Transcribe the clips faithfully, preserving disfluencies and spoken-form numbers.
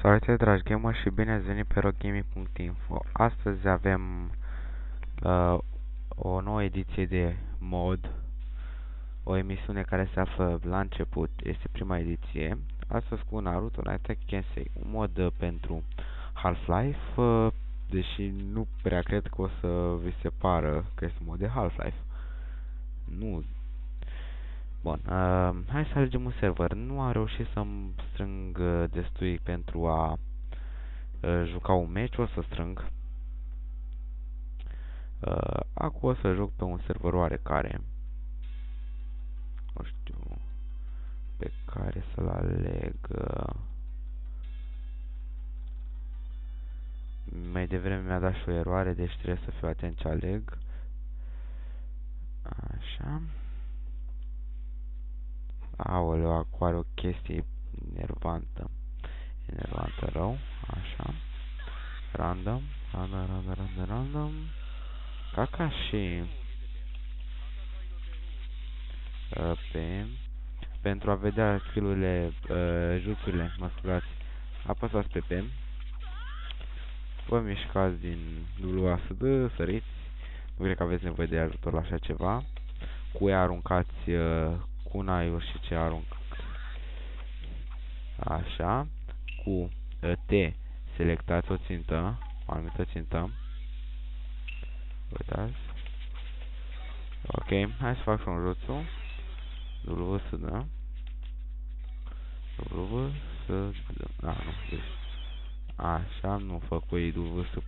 Salutare dragi gamer și bine ați venit pe rockgaming punct info. Astăzi avem uh, o nouă ediție de mod, o emisiune care se află la început, este prima ediție. Astăzi cu Naruto Night Kensei, un mod uh, pentru Half-Life, uh, deși nu prea cred că o să vi se pară că este un mod de Half-Life. Nu. Bun, uh, hai să alegem un server. Nu am reușit să-mi strâng uh, destui pentru a uh, juca un meci, o să strâng. Uh, acum o să joc pe un server oarecare. Nu știu pe care să-l aleg. Uh, mai devreme mi-a dat și o eroare, deci trebuie să fiu atent ce aleg. Așa. Aoleu, acum are o chestie enervantă. Enervantă rău. Așa. Random. Random, random, random, random. Caca și uh, pe pentru a vedea skill-urile, uh, jutsurile, mă scuzați, apăsați pe P. Vă mișcați din W A S D, săriți, nu cred că aveți nevoie de ajutor la așa ceva. Cu E aruncați uh, kunai-uri și ce arunc. Așa. Cu uh, T selectați o țintă, o anumită țintă. Uitați. Ok, hai să fac și un jutsu. W S D. W S D. A, nu, deci. Așa, nu fac cu ei W S P.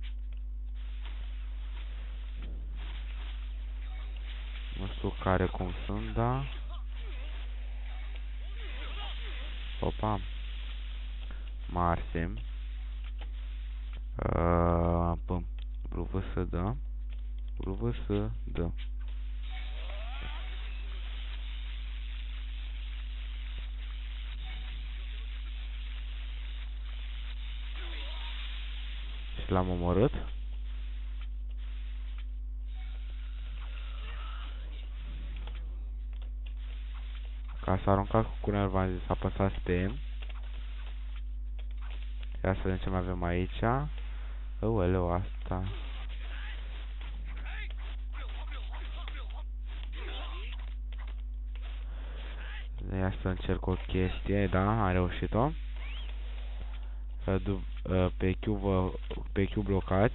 Nu știu care cum sunt, da. Opa. Marse. Uh, P. W S D. W S D. Și l-am omorât. Ca să aruncați cu curenul, v-am zis, apăsați pe M. Ia să vedem ce mai avem aici. Ăuăleu, asta. Ia să încerc o chestie, da, am reușit-o. Pe Q, vă, pe Q blocați.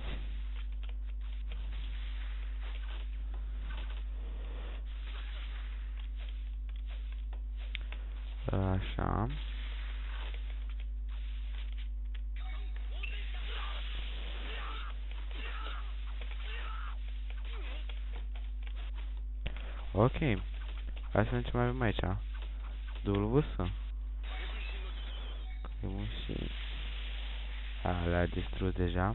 Așa. Ok. Hai să vedem ce mai avem aici. W S. Și... A, le-a distrus deja.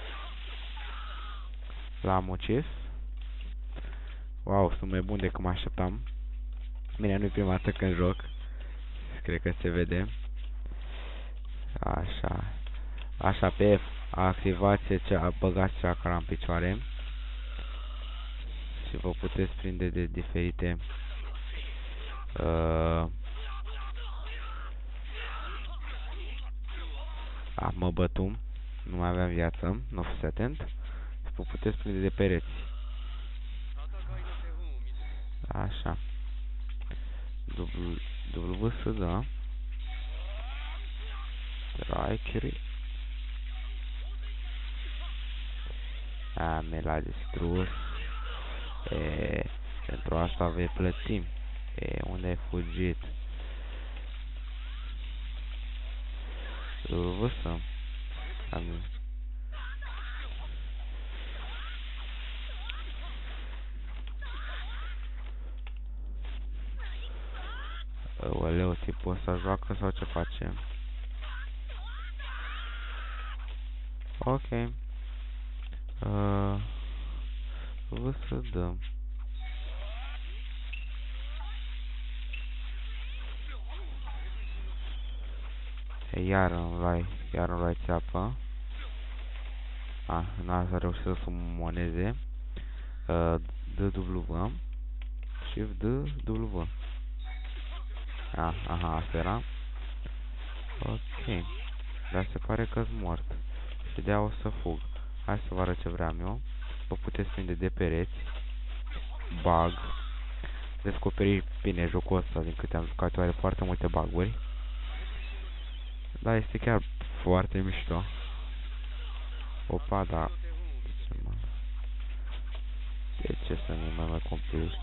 L-am ucis. Wow, sunt mai bun decât mă așteptam. Bine, nu-i prima dată când joc. Cred că se vede. Așa. Așa, pe F. Activați cea, băgați chakra în picioare. Și vă puteți prinde de diferite uh, A, mă bătum. Nu mai aveam viață. Nu fiți atent. Și vă puteți prinde de pereți. Așa. W S D. Strikery. A, mi l-a distrus. E, pentru asta vei plăti. E, unde ai fugit? W S. Am... Oleu, tipul ăsta joacă sau ce face? Ok. Uh, V S D. Iar îmi luai, iar îmi luai țeapă. A, n-a reușit să sumoneze. Uh, D W. Shift D W. A, aha, asta era. Ok. Dar se pare că-s mort. Și de-aia o să fug. Hai să vă arăt ce vreau eu. Vă puteți prinde de pereți. Bug. Descoperi bine jocul ăsta, din câte am jucat, are foarte multe bug-uri. Da, este chiar foarte mișto. Opa, da. De ce să nu mai mai compil?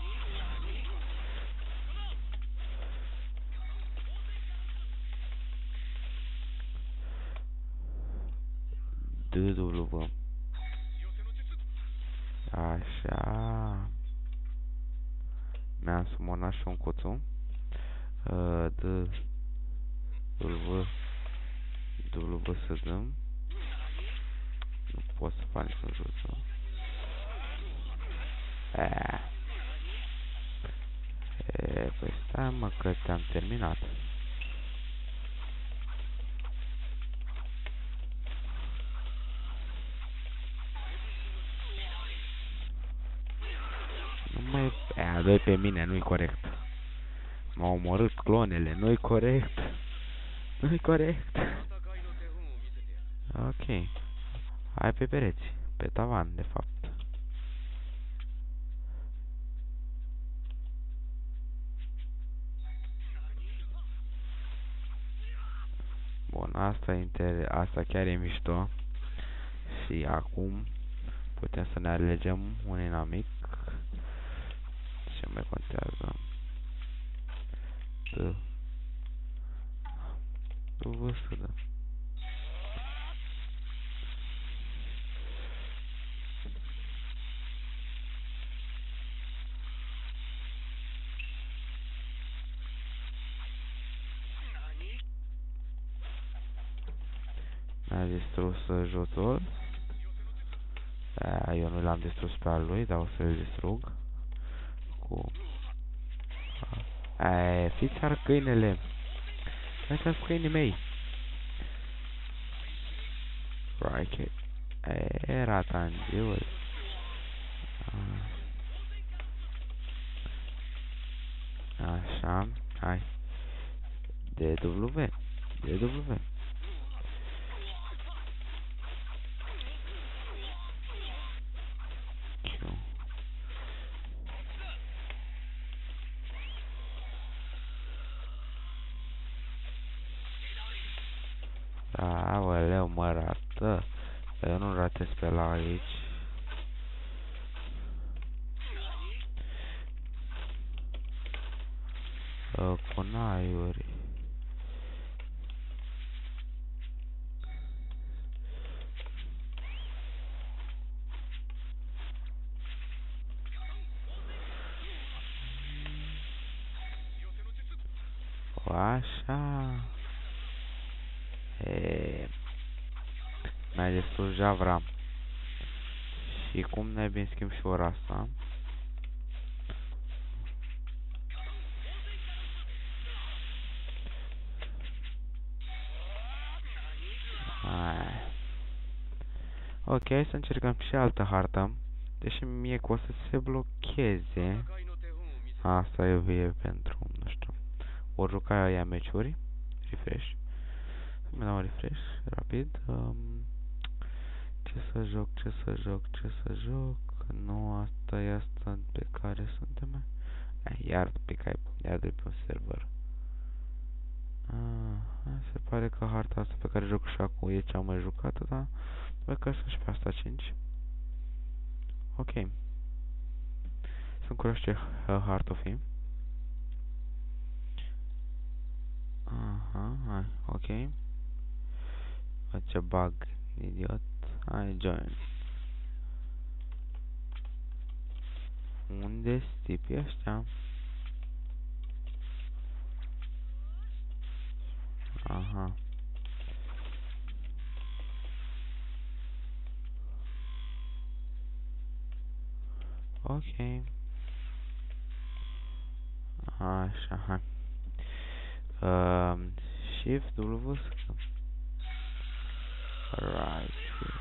D W. Așa. Mi-am sumonat și un cuțu. Uh, D W W să dăm. Nu pot să fac niciun jos. Eee. E, păi stai mă că te-am terminat. Nu mai... Ea, dă pe mine, nu-i corect. M-au omorât clonele, nu-i corect. Nu-i corect. Ok. Hai pe pereți. Pe tavan, de fapt. Bun, asta, inter... asta chiar e mișto. Și acum putem să ne alegem un inamic. Ce mai contează? Da. Nu vă să da. Mi-a distrus jotul. Eu nu l-am distrus pe al lui, dar o să-l distrug. Cu... Aaa, fiți ar câinele. Ăștia sunt câinii mei. Rocket. Era tangiul. Așa, hai. D W. D W. Q. Da, aoleu, mă rată. Eu nu ratez pe la aici. Conaiuri. Așa. E... Mi-a distrus Javra. Și cum ne bine schimb și ora asta? Ai. Ok, să încercăm și altă hartă. Deși mie că o să se blocheze. Asta e, e pentru, nu știu. Ori juca aia meciuri. Refresh. Să-mi dau refresh, rapid. Um, ce să joc, ce să joc, ce să joc. Nu, asta e asta pe care suntem. Iar pe care, iar de pe un server. Ah, se pare că harta asta pe care joc și acum e cea mai jucată, dar văd că sunt și pe asta cinci. Ok. Sunt curios ce hartă o fi. Aha, hai, ok. Ce bug, idiot. Hai, join. Unde-s tipii ăștia? Aha. Ok. Așa, hai. Um, Shift W. Right.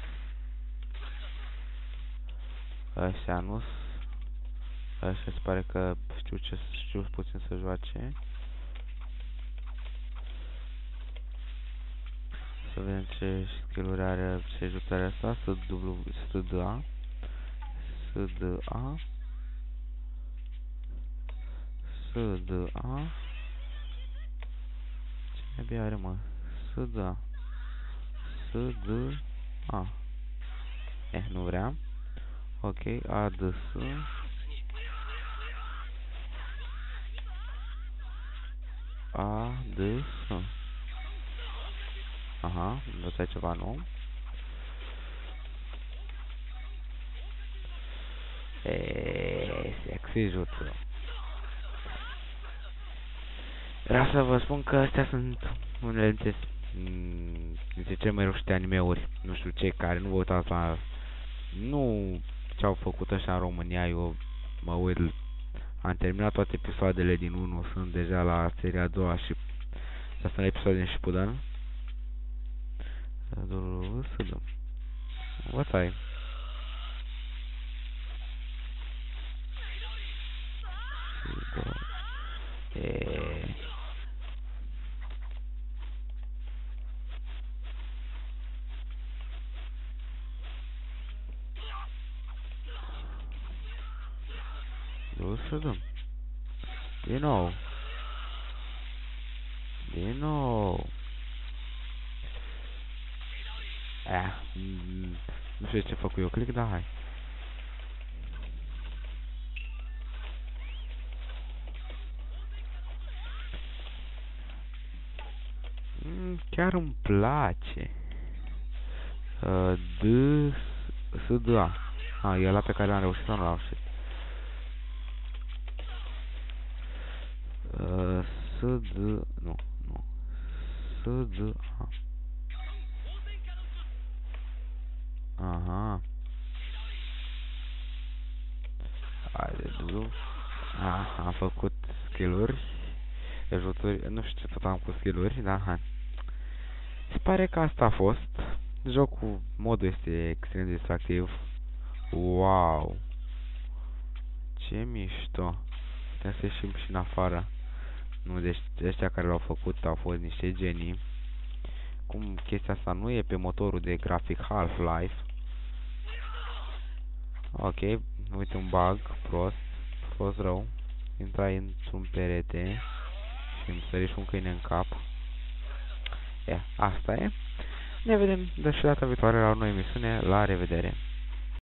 Ăștia nu. Ăștia se pare că știu ce știu puțin să joace. Să vedem ce skill-uri are, ce ajutare asta. S W S D A S D A S D A. Ce nebia are, mă? S D A S D A. Eh, nu vrea. Ok, A D S A D S. Aha, învățai ceva nou. Eee, sexy jutsu. Vreau să vă spun că astea sunt unele dintre, dintre cele mai roșite anime-uri. Nu știu cei care nu vă uitați la... Nu ce-au făcut așa în România, eu mă uit... Am terminat toate episoadele din unu, sunt deja la seria a doua și... Asta sunt la episoadele din Shippuden. Să dăm. What ai? Eee... Să dăm. Din nou. Din nou. Eh, mm, nu știu ce fac eu click, dar hai. Mm, chiar îmi place. Uh, D... S D A. Ah, e ăla pe care l-am reușit sau nu l-am reușit? Uh, S D... Nu, nu. S D A. Aha. Haide, du. Ah, am făcut skill-uri. Ajuturi, nu știu ce tot am cu skill-uri, dar hai. Se pare că asta a fost. Jocul, modul este extrem de distractiv. Wow. Ce mișto. Putem să ieșim și în afară. Nu, deci ăștia care l-au făcut au fost niște genii. Cum chestia asta nu e pe motorul de grafic Half-Life. Ok, uite un bug prost. Prost rău. Intrai într-un perete și îmi sări și un câine în cap. E, asta e. Ne vedem de și data viitoare la o nouă emisiune. La revedere!